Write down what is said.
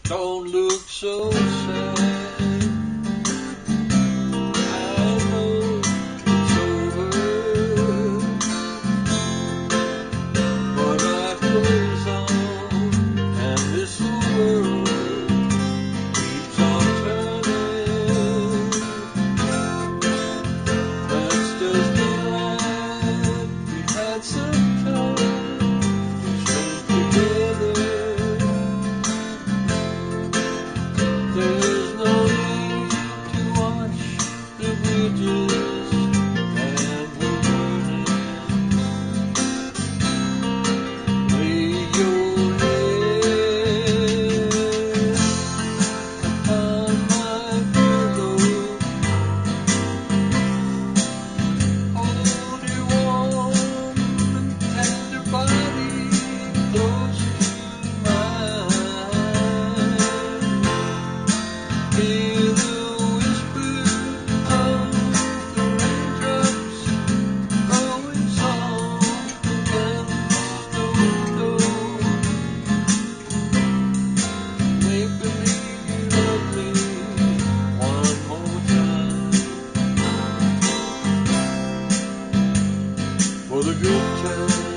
Don't look so sad. I know it's over, but life goes on, and this world keeps on turning. That's just the life we had some time to spend together. There's no need to watch the bridges and the burning. Lay your head upon my pillow. Hold your warm and tender body close to mine. Hear the whisper of the raindrops blowing soft against the window. Make believe you love me one more time. For the good times.